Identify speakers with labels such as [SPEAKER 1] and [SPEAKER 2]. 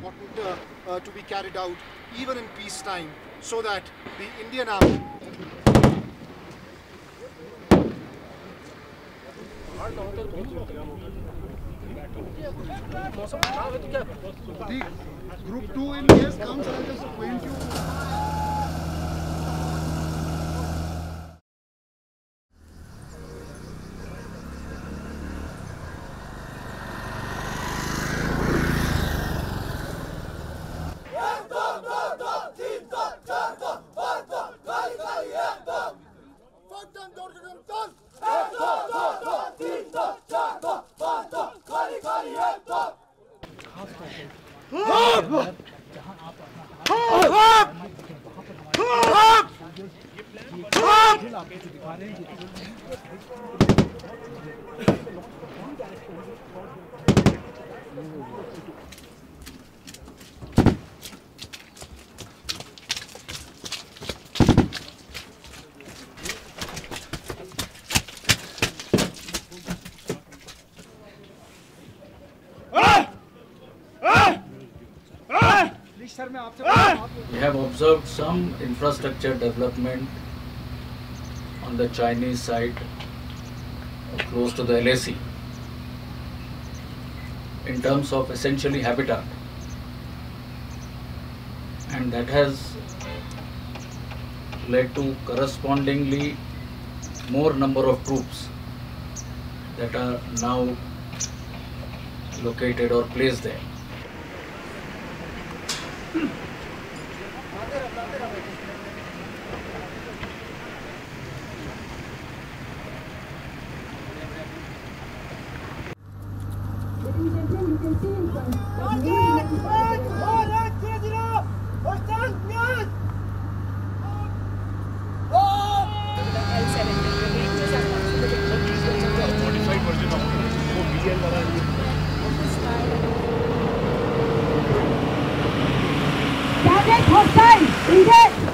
[SPEAKER 1] important to be carried out even in peacetime, so that the Indian Army
[SPEAKER 2] the group 2 in case comes, I'll just point you.
[SPEAKER 3] We have observed some infrastructure development on the Chinese side, close to the LAC, in terms of essentially habitat, and that has led to correspondingly more number of troops that are now located or placed there.
[SPEAKER 4] You can see in front.
[SPEAKER 2] Modified version of
[SPEAKER 4] Target hostile! Engage!